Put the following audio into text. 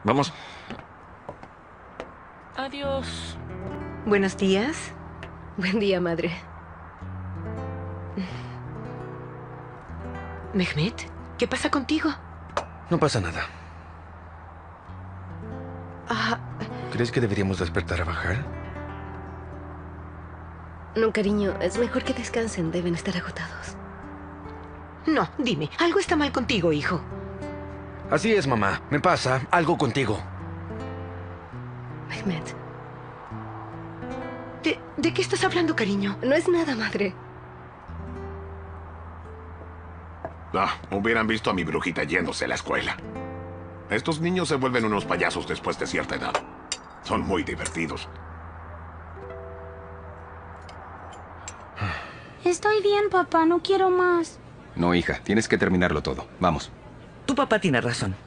Vamos. Adiós. Buenos días. Buen día, madre. Mehmet, ¿qué pasa contigo? No pasa nada. Ah, ¿Crees que deberíamos despertar a bajar? no, cariño, es mejor que descansen. Deben estar agotados. No, dime, algo está mal contigo, hijo. Así es, mamá. Me pasa algo contigo. Mehmet, ¿De qué estás hablando, cariño? no es nada, madre. Hubieran visto a mi brujita yéndose a la escuela. Estos niños se vuelven unos payasos después de cierta edad. Son muy divertidos. Estoy bien, papá. No quiero más. No, hija. Tienes que terminarlo todo. Vamos. Tu papá tiene razón.